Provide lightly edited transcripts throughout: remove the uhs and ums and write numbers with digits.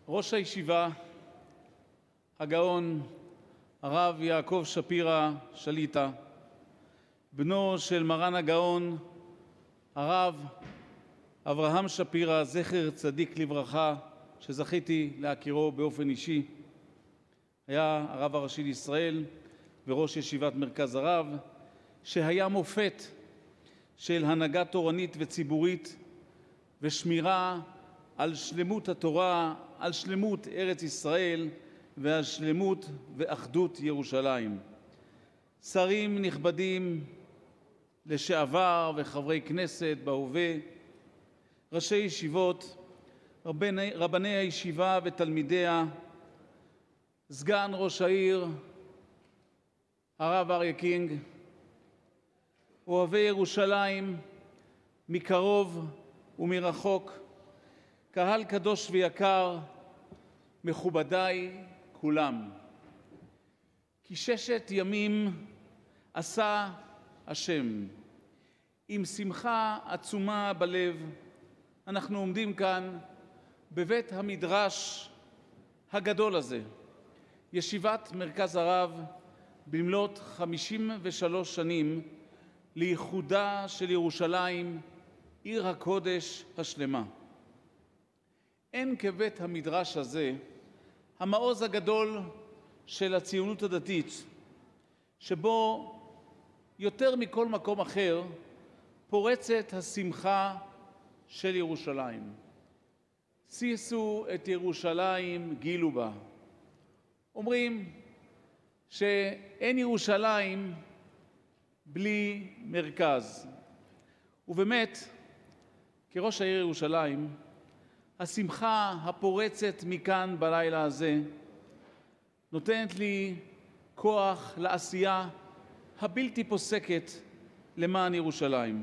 ראש הישיבה, הגאון הרב יעקב שפירא שליט"א, בנו של מרן הגאון הרב אברהם שפירא, זכר צדיק לברכה, שזכיתי להכירו באופן אישי. היה הרב הראשי לישראל וראש ישיבת מרכז הרב, שהיה מופת של הנהגה תורנית וציבורית ושמירה על שלמות התורה, על שלמות ארץ ישראל ועל שלמות ואחדות ירושלים. שרים נכבדים לשעבר וחברי כנסת בהווה, ראשי ישיבות, רבני הישיבה ותלמידיה, סגן ראש העיר הרב אריה קינג, אוהבי ירושלים מקרוב ומרחוק, קהל קדוש ויקר, מכובדיי כולם. כי 6 ימים עשה השם, עם שמחה עצומה בלב, אנחנו עומדים כאן בבית המדרש הגדול הזה, ישיבת מרכז הרב, במלאת 53 שנים לייחודה של ירושלים, עיר הקודש השלמה. אין כבית המדרש הזה המעוז הגדול של הציונות הדתית, שבו יותר מכל מקום אחר פורצת השמחה של ירושלים. שישו את ירושלים גילו בה. אומרים שאין ירושלים בלי מרכז. ובאמת, כראש העיר ירושלים, השמחה הפורצת מכאן בלילה הזה נותנת לי כוח לעשייה הבלתי פוסקת למען ירושלים.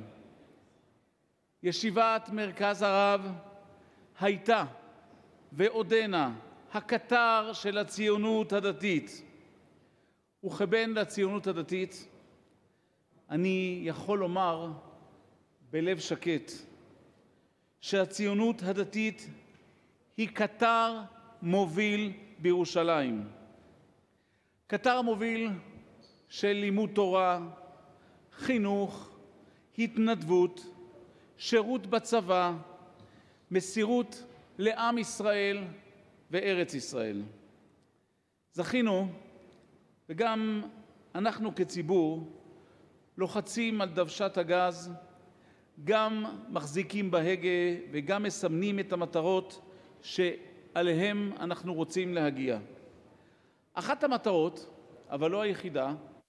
ישיבת מרכז הרב הייתה ועודנה הקטר של הציונות הדתית. וכבן לציונות הדתית, אני יכול לומר בלב שקט שהציונות הדתית היא קטר מוביל בירושלים. קטר מוביל של לימוד תורה, חינוך, התנדבות, שירות בצבא, מסירות לעם ישראל וארץ ישראל. זכינו, וגם אנחנו כציבור, לוחצים על דוושת הגז, גם מחזיקים בהגה וגם מסמנים את המטרות שעליהם אנחנו רוצים להגיע. אחת המטרות, אבל לא היחידה,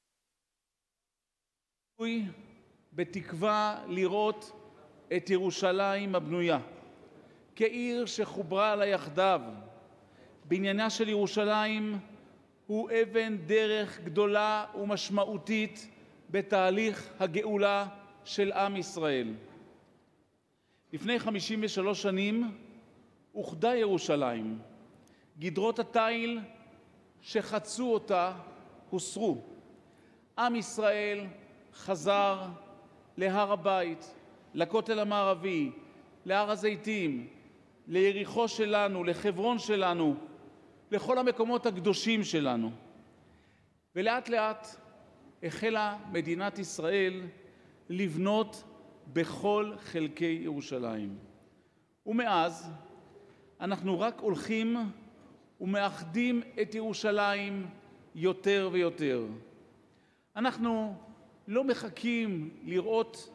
היא בתקווה לראות את ירושלים הבנויה כעיר שחוברה לה יחדיו. בניינה של ירושלים הוא אבן דרך גדולה ומשמעותית בתהליך הגאולה של עם ישראל. לפני 53 שנים אוחדה ירושלים. גדרות התיל שחצו אותה הוסרו. עם ישראל חזר להר הבית, לכותל המערבי, להר הזיתים, ליריחו שלנו, לחברון שלנו, לכל המקומות הקדושים שלנו. ולאט לאט החלה מדינת ישראל לבנות בכל חלקי ירושלים. ומאז אנחנו רק הולכים ומאחדים את ירושלים יותר ויותר. אנחנו לא מחכים לראות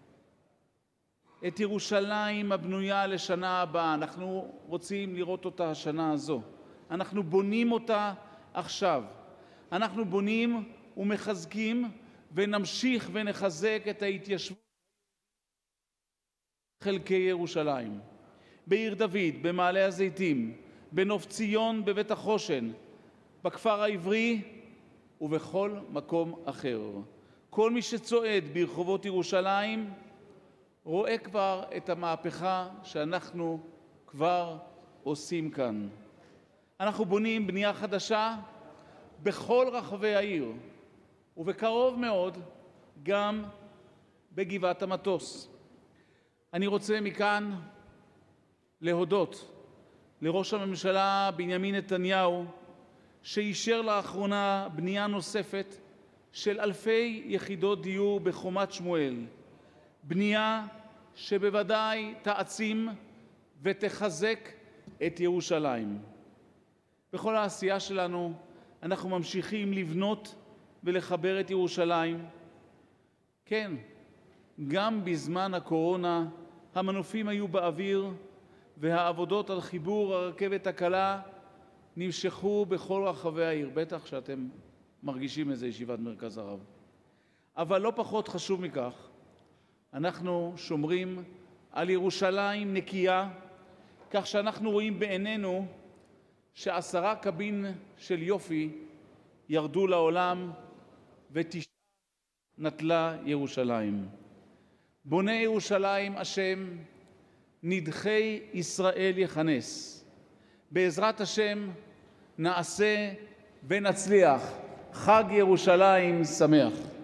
את ירושלים הבנויה לשנה הבאה, אנחנו רוצים לראות אותה השנה הזו. אנחנו בונים אותה עכשיו. אנחנו בונים ומחזקים ונמשיך ונחזק את ההתיישבות חלקי ירושלים. בעיר דוד, במעלה הזיתים, בנוף ציון, בבית החושן, בכפר העברי ובכל מקום אחר. כל מי שצועד ברחובות ירושלים רואה כבר את המהפכה שאנחנו כבר עושים כאן. אנחנו בונים בנייה חדשה בכל רחבי העיר, ובקרוב מאוד גם בגבעת המטוס. אני רוצה מכאן להודות לראש הממשלה בנימין נתניהו, שאישר לאחרונה בנייה נוספת של אלפי יחידות דיור בחומת שמואל, בנייה שבוודאי תעצים ותחזק את ירושלים. בכל העשייה שלנו אנחנו ממשיכים לבנות ולחבר את ירושלים. כן, גם בזמן הקורונה המנופים היו באוויר והעבודות על חיבור הרכבת הקלה נמשכו בכל רחבי העיר. בטח שאתם מרגישים איזה ישיבת מרכז הרב. אבל לא פחות חשוב מכך, אנחנו שומרים על ירושלים נקייה, כך שאנחנו רואים בעינינו ש10 קבין של יופי ירדו לעולם ו9 נטלה ירושלים. בונה ירושלים השם, נדחי ישראל יכנס. בעזרת השם נעשה ונצליח. חג ירושלים שמח.